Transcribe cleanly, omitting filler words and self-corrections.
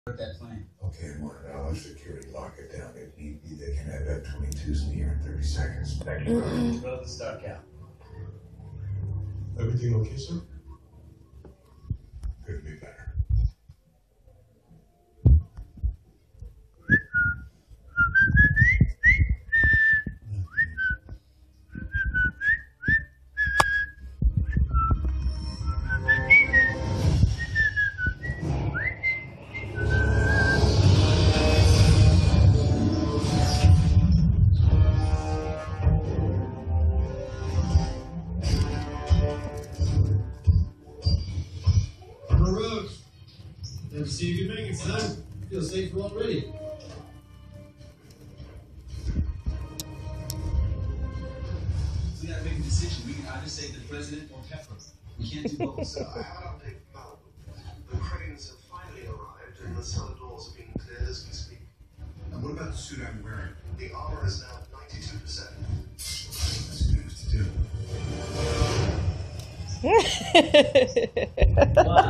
that plane. Okay, Mark, now let security lock it down. If need be, they can have F-22s in the air in 30 seconds. Thank you. Throw the stock out. Everything okay, sir? Couldn't be better. Never see you make it, son. Feel safer already. We gotta make a decision. We can either save the president or Pepper. We can't do both. So I have an update from Malibu. The cranes have finally arrived and the cellar doors are being cleared as we speak. And what about the suit I'm wearing? The armor is now 92%. That's news to do. Wow.